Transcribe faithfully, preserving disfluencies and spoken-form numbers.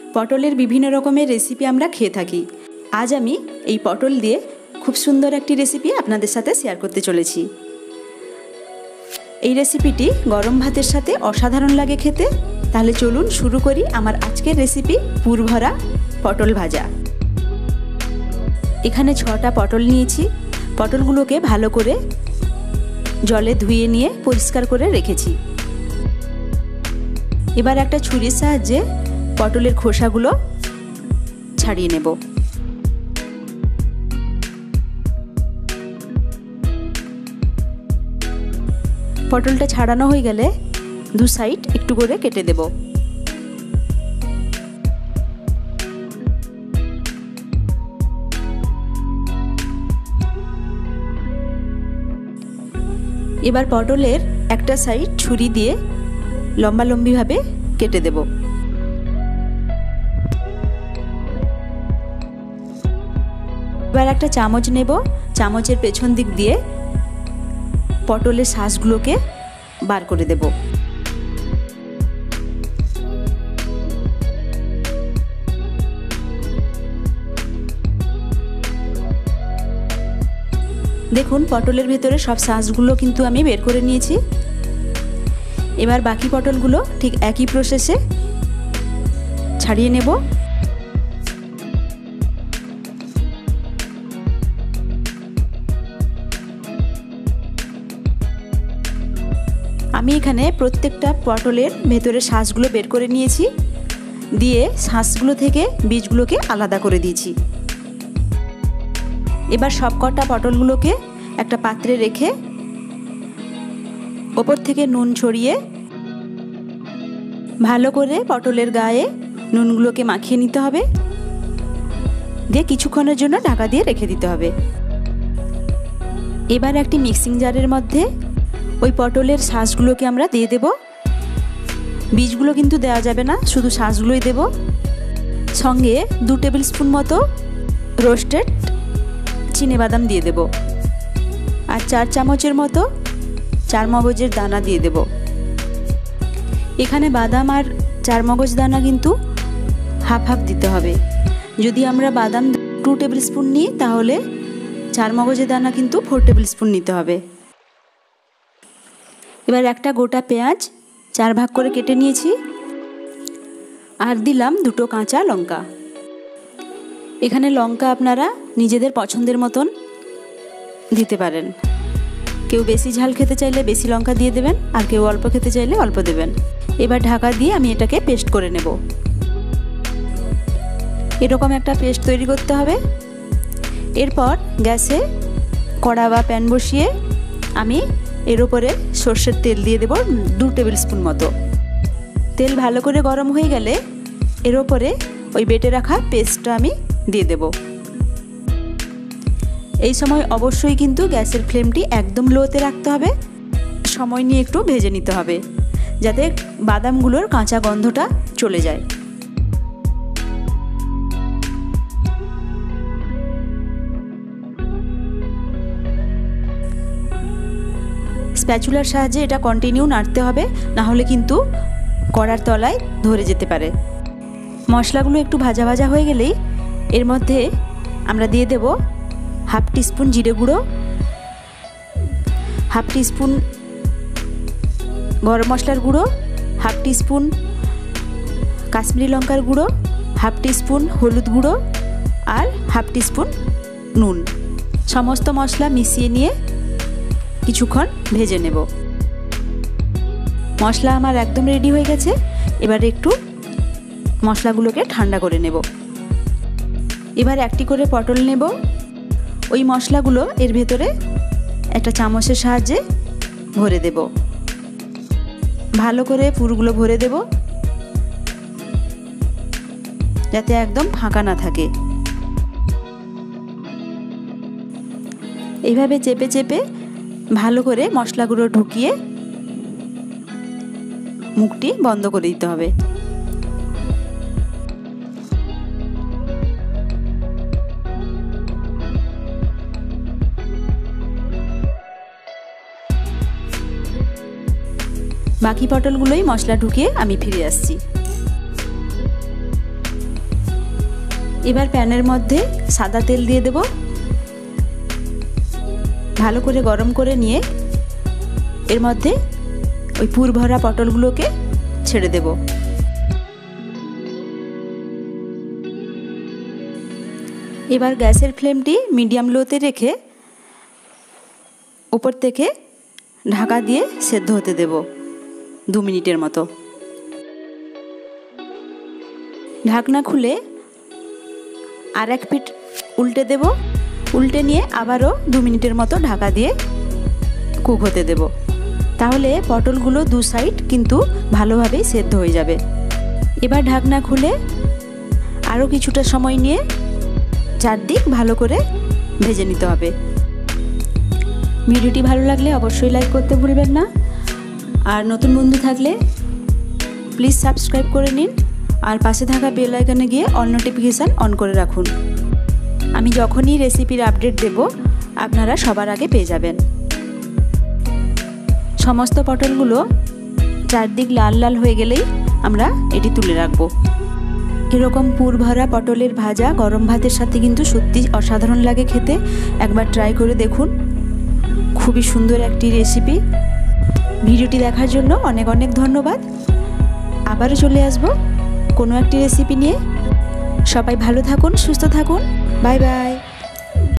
পটলের বিভিন্ন রকমের রেসিপি আমরা খেয়ে থাকি। আজ আমি এই পটল দিয়ে খুব সুন্দর একটি রেসিপি আপনাদের সাথে শেয়ার করতে চলেছি। এই রেসিপিটি গরম ভাতের সাথে অসাধারণ লাগে খেতে। তাহলে চলুন শুরু করি আমার আজকের রেসিপি, পুর ভরা পটল ভাজা। এখানে ছটা পটল নিয়েছি। পটলগুলোকে ভালো করে জলে ধুয়ে নিয়ে পরিষ্কার করে রেখেছি। এবার একটা ছুরির সাহায্যে পটলের খোসাগুলো ছাড়িয়ে নেব। পটলটা ছাড়ানো হয়ে গেলে দু সাইড একটু করে কেটে দেব। এবার পটলের একটা সাইড ছুরি দিয়ে লম্বা লম্বিভাবে কেটে দেব। এবার একটা চামচ নেব। চামচের পেছন দিক দিয়ে পটলের শাঁসগুলোকে বার করে দেব। দেখুন পটলের ভেতরে সব শাঁসগুলো কিন্তু আমি বের করে নিয়েছি। এবার বাকি পটলগুলো ঠিক একই প্রসেসে ছাড়িয়ে নেব। আমি এখানে প্রত্যেকটা পটলের ভেতরে শাঁসগুলো বের করে নিয়েছি, দিয়ে শাঁসগুলো থেকে বীজগুলোকে আলাদা করে দিয়েছি। এবার সব কটা পটলগুলোকে একটা পাত্রে রেখে ওপর থেকে নুন ছড়িয়ে ভালো করে পটলের গায়ে নুনগুলোকে মাখিয়ে নিতে হবে, দিয়ে কিছুক্ষণের জন্য ঢাকা দিয়ে রেখে দিতে হবে। এবার একটি মিক্সিং জারের মধ্যে ওই পটলের শাঁসগুলোকে আমরা দিয়ে দেব। বীজগুলো কিন্তু দেওয়া যাবে না, শুধু শাঁসগুলোই দেব। সঙ্গে দু টেবিল স্পুন মতো রোস্টেড চিনেবাদাম দিয়ে দেব, আর চার চামচের মতো চার মগজের দানা দিয়ে দেব। এখানে বাদাম আর চার মগজ দানা কিন্তু হাফ হাফ দিতে হবে। যদি আমরা বাদাম টু টেবিল স্পুন নিই তাহলে চার মগজের দানা কিন্তু ফোর টেবিল স্পুন নিতে হবে। এবার একটা গোটা পেঁয়াজ চার ভাগ করে কেটে নিয়েছি, আর দিলাম দুটো কাঁচা লঙ্কা। এখানে লঙ্কা আপনারা নিজেদের পছন্দের মতন দিতে পারেন। কেউ বেশি ঝাল খেতে চাইলে বেশি লঙ্কা দিয়ে দেবেন, আর কেউ অল্প খেতে চাইলে অল্প দেবেন। এবার ঢাকা দিয়ে আমি এটাকে পেস্ট করে নেব। এরকম একটা পেস্ট তৈরি করতে হবে। এরপর গ্যাসে কড়া বা প্যান বসিয়ে আমি এর উপরে সর্ষের তেল দিয়ে দেব দু টেবিল স্পুন মতো। তেল ভালো করে গরম হয়ে গেলে এর উপরে ওই বেটে রাখা পেস্টটা আমি দিয়ে দেব। এই সময় অবশ্যই কিন্তু গ্যাসের ফ্লেমটি একদম লোতে রাখতে হবে। সময় নিয়ে একটু ভেজে নিতে হবে যাতে বাদামগুলোর কাঁচা গন্ধটা চলে যায়। স্প্যাচুলার সাহায্যে এটা কন্টিনিউ নাড়তে হবে, না হলে কিন্তু কড়ার তলায় ধরে যেতে পারে। মশলাগুলো একটু ভাজা ভাজা হয়ে গেলেই এর মধ্যে আমরা দিয়ে দেব হাফ টিস্পুন জিরে গুঁড়ো, হাফ টিস্পুন গরম মশলার গুঁড়ো, হাফ টিস্পুন কাশ্মীরি লঙ্কার গুঁড়ো, হাফ টিস্পুন হলুদ গুঁড়ো, আর হাফ টিস্পুন নুন। সমস্ত মশলা মিশিয়ে নিয়ে কিছুক্ষণ ভেজে নেব। মশলা আমার একদম রেডি হয়ে গেছে। এবার একটু মশলাগুলোকে ঠান্ডা করে নেব। এবার একটি করে পটল নেব। ওই মশলাগুলো এর ভেতরে একটা চামচের সাহায্যে ভরে দেব। ভালো করে পুরগুলো ভরে দেব যাতে একদম ফাঁকা না থাকে। এইভাবে চেপে চেপে ভালো করে মশলাগুলো ঢুকিয়ে মুখটি বন্ধ করে দিতে হবে। বাকি পটলগুলোই মশলা ঢুকিয়ে আমি ফিরে আসছি। এবার প্যানের মধ্যে সাদা তেল দিয়ে দেব। ভালো করে গরম করে নিয়ে এর মধ্যে ওই পুর ভরা পটলগুলোকে ছেড়ে দেব। এবার গ্যাসের ফ্লেমটি মিডিয়াম লোতে রেখে উপর থেকে ঢাকা দিয়ে সেদ্ধ হতে দেব দু মিনিটের মতো। ঢাকনা খুলে আর এক পিঠ উল্টে দেব। উল্টে নিয়ে আবারও দু মিনিটের মতো ঢাকা দিয়ে কুক হতে দেব। তাহলে পটলগুলো দু সাইড কিন্তু ভালোভাবেই সেদ্ধ হয়ে যাবে। এবার ঢাকনা খুলে আরও কিছুটা সময় নিয়ে চারদিক ভালো করে ভেজে নিতে হবে। ভিডিওটি ভালো লাগলে অবশ্যই লাইক করতে ভুলবেন না। আর নতুন বন্ধু থাকলে প্লিজ সাবস্ক্রাইব করে নিন আর পাশে থাকা বেল আইকনে গিয়ে অল নোটিফিকেশান অন করে রাখুন। আমি যখনই রেসিপির আপডেট দেব আপনারা সবার আগে পেয়ে যাবেন। সমস্ত পটলগুলো চারদিক লাল লাল হয়ে গেলেই আমরা এটি তুলে রাখবো। এরকম পুর ভরা পটলের ভাজা গরম ভাতের সাথে কিন্তু সত্যি অসাধারণ লাগে খেতে। একবার ট্রাই করে দেখুন, খুবই সুন্দর একটি রেসিপি। ভিডিওটি দেখার জন্য অনেক অনেক ধন্যবাদ। আবারও চলে আসব কোনো একটি রেসিপি নিয়ে। সবাই ভালো থাকুন, সুস্থ থাকুন। Bye by.